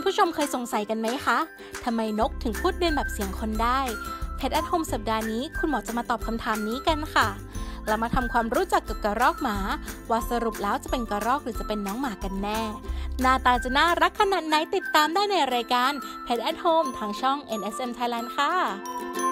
ผู้ชมเคยสงสัยกันไหมคะทำไมนกถึงพูดเรียนแบบเสียงคนได้Pet at Home สัปดาห์นี้คุณหมอจะมาตอบคำถามนี้กันค่ะเรามาทำความรู้จักกับกระรอกหมาว่าสรุปแล้วจะเป็นกระรอกหรือจะเป็นน้องหมากันแน่หน้าตาจะน่ารักขนาดไหนติดตามได้ในรายการ Pet at Home ทางช่อง NSM Thailand ค่ะ